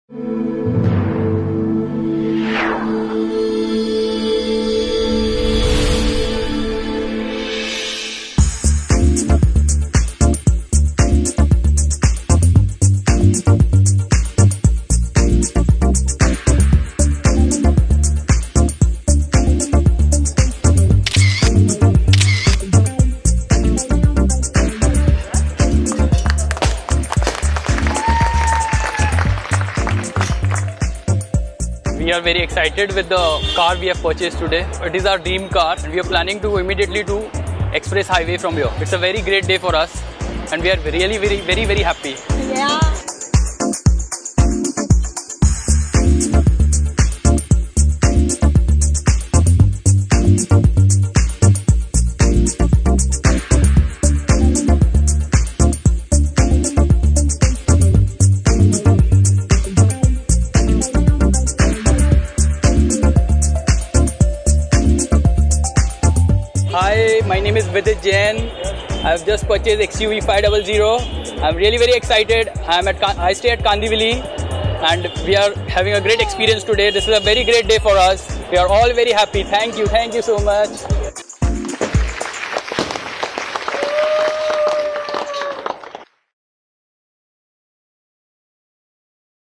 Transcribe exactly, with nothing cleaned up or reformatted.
We are very excited with the car we have purchased today. It is our dream car and we are planning to immediately do express highway from here. It's a very great day for us and we are really very very very happy. Yeah. Hi, my name is Vineet Jain. I have just purchased X U V five hundred. I'm really very excited. I'm at I stay at Kandivali and we are having a great experience today. This is a very great day for us. We are all very happy. Thank you. Thank you so much.